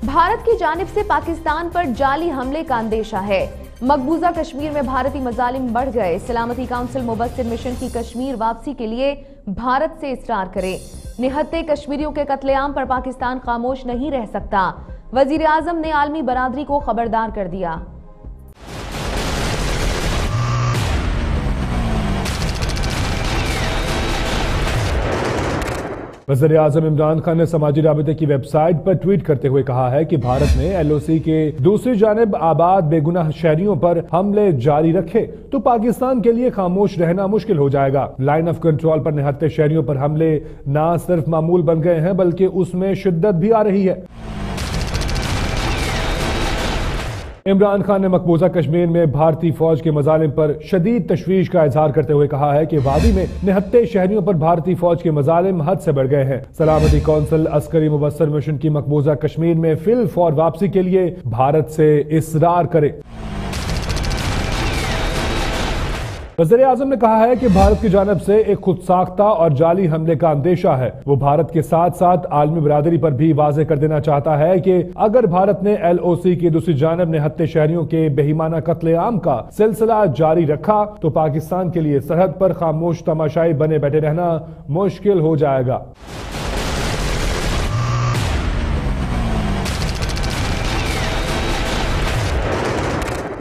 भारत की जानिब से पाकिस्तान पर जाली हमले का अंदेशा है। मकबूजा कश्मीर में भारतीय मजालिम बढ़ गए। सलामती काउंसिल मुबस्सिर मिशन की कश्मीर वापसी के लिए भारत से इसरार करे। निहत्ते कश्मीरियों के कत्लेआम पर पाकिस्तान खामोश नहीं रह सकता। वजीर आजम ने आलमी बरादरी को खबरदार कर दिया। वज़ीर आज़म इमरान खान ने समाजी राबते की वेबसाइट पर ट्वीट करते हुए कहा है कि भारत ने LOC के दूसरी जानिब आबाद बेगुनाह शहरियों पर हमले जारी रखे तो पाकिस्तान के लिए खामोश रहना मुश्किल हो जाएगा। लाइन ऑफ कंट्रोल पर निहत्ते शहरियों पर हमले न सिर्फ मामूल बन गए हैं बल्कि उसमें शिद्दत भी आ रही है। इमरान खान ने मकबूजा कश्मीर में भारतीय फौज के मजालिम पर शदीद तशवीश का इजहार करते हुए कहा है कि वादी में निहत्ते शहरियों पर भारतीय फौज के मजालिम हद से बढ़ गए हैं। सलामती कौंसिल अस्करी मुबस्सिर मिशन की मकबूजा कश्मीर में फिल फौर वापसी के लिए भारत से इसरार करे। वज़ीर आज़म ने कहा है कि भारत की जानिब से एक खुद साख्ता और जाली हमले का अंदेशा है। वो भारत के साथ साथ आलमी बरादरी पर भी वाज़ेह कर देना चाहता है कि अगर भारत ने LOC की दूसरी जानिब निहत्ते शहरियों के बेईमाना कत्लेआम का सिलसिला जारी रखा तो पाकिस्तान के लिए सरहद पर खामोश तमाशाई बने बैठे रहना मुश्किल हो जाएगा।